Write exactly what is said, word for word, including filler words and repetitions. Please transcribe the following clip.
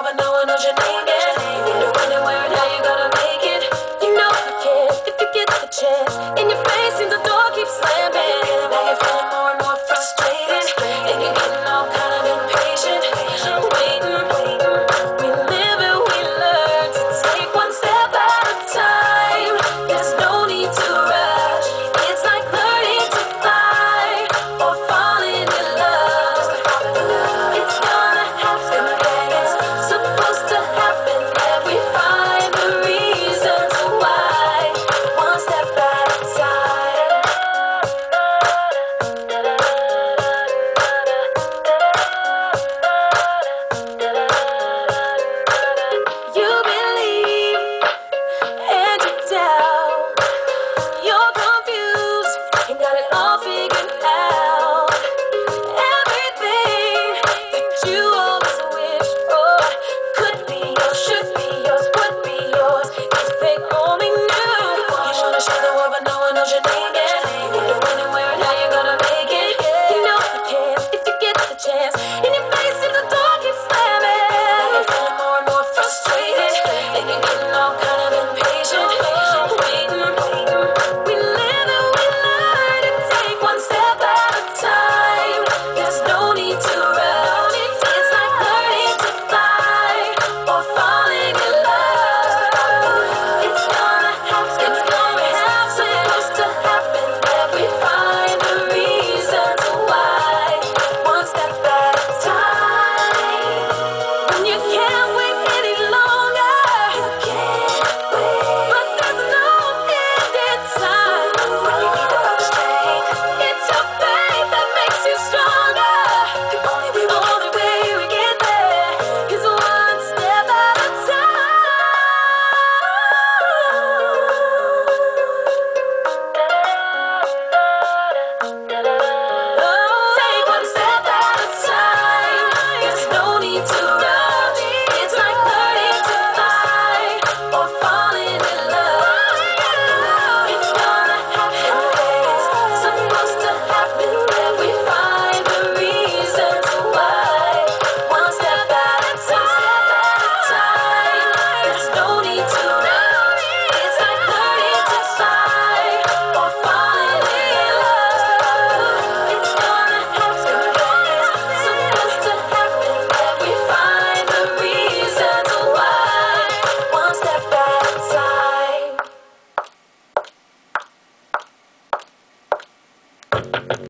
but no one knows your name yet. You know anywhere and how you gonna make it. You know you can if you get the chance. In your face, seems the door keeps slamming. Now you're feeling more and more frustrated, and you're getting all kind of impatient. Waiting, we live and we learn to take one step at a time. There's no need to rush. It's like learning to fly or falling in love. It's gonna happen, it's supposed to happen. And we find the reasons why, one step at a time. You believe and you doubt. You're confused and got it all figured out. Everything that you always wished for could be yours, should be yours, would be yours if they only knew. You wanna share the world, but no one knows your name yet. You wonder when and where and how you're gonna make it. You know you can if you get the chance. In your face, if the door keeps slamming. Now you're feeling more and more frustrated, and you're getting all kind of impatient. Waiting, we live and we learn to take one step at a time. There's no need to rush. It's like learning to fly or falling in love. It's gonna happen, it's gonna happen, supposed to happen. That we find the reasons why, one step at a time. When you can't wait any longer, you can't wait, but there's no end in time. When you need the most strength, it's your faith that makes you stronger. The only way, the only way we get there is one step at a time. Take one step at a time. There's no need to rush. It's like learning to fly or falling in love. It's gonna happen, it's supposed to happen. That we find the reasons why, one step at a time. There's no need to rush. It's like learning to fly or falling in love. It's gonna happen, it's supposed to happen. That we find the reasons why, one step at a time.